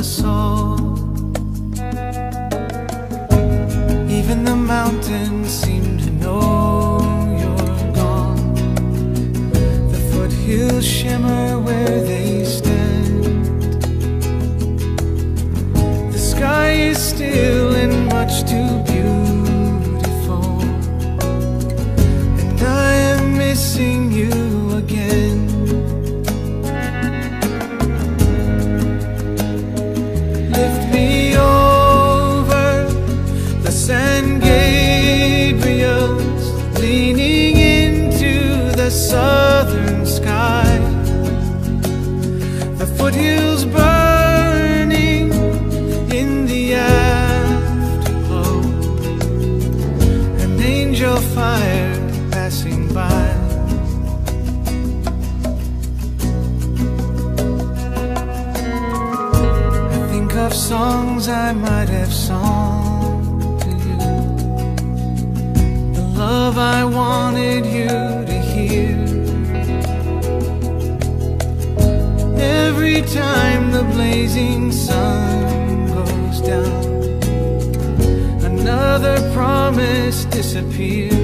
us all. Even the mountains seem to know you're gone. The foothills shimmer where they stand. The sky is still and much too beautiful, and I am missing you again. Lift me over the San Gabriels, leaning into the southern sky. The foothills burning in the afterglow, an angel fire passing by. Of songs I might have sung to you, the love I wanted you to hear. Every time the blazing sun goes down, another promise disappears.